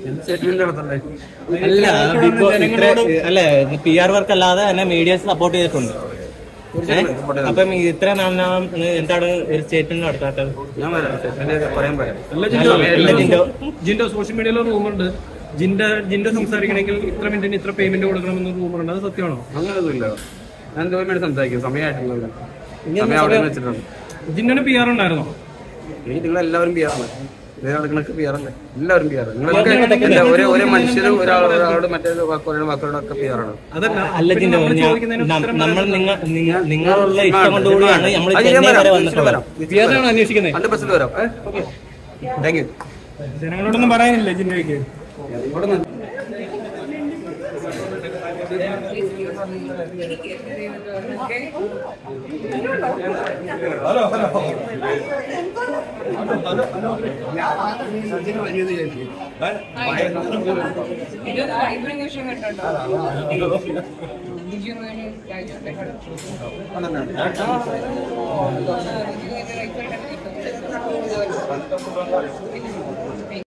അല്ല അല്ലെ PR work അല്ലാതെ തന്നെ മീഡിയസ് സപ്പോർട്ട് ചെയ്തിട്ടുണ്ട്. അപ്പം ഇത്ര നാളാം എന്താണ് ഒരു സ്റ്റേറ്റ്മെന്റ് നടത്താത്തത്? ജിൻഡോ സോഷ്യൽ മീഡിയയിലെ റൂമുണ്ട്, ജിൻഡോ സംസാരിക്കണമെങ്കിൽ ഇത്ര മിനിറ്റിന് ഇത്ര പേയ്മെന്റ് കൊടുക്കണമെന്ന് റൂമുണ്ട്, അത് സത്യമാണോ? അങ്ങനെയൊന്നുമില്ല. ഞാൻ വേണ്ടി സംസാരിക്കും, സമയമായിട്ടുള്ള ജിൻഡോന് PR ഉണ്ടായിരുന്നോ? നിങ്ങളെല്ലാവരും PR ആണ്, PR അല്ലേ? എല്ലാവരും PR. നിങ്ങൾക്ക് ഒരേ മനുഷ്യരും ഒരാളോട് മറ്റൊരാളോടൊക്കെ PR ആണ്. അല്ല ജിൻഡോ, നമ്മൾ നിങ്ങളുള്ള ഇഷ്ടം കൊണ്ടുകൂടിയാണ് നമ്മൾ ചെന്നൈ വരെ വന്നിട്ടുള്ളത്. അന്വേഷിക്കുന്നത് 100% വരാം. Thank you. ജനങ്ങളോടൊന്നും പറയാനില്ല ജിൻഡോയ്ക്ക്? ഹലോ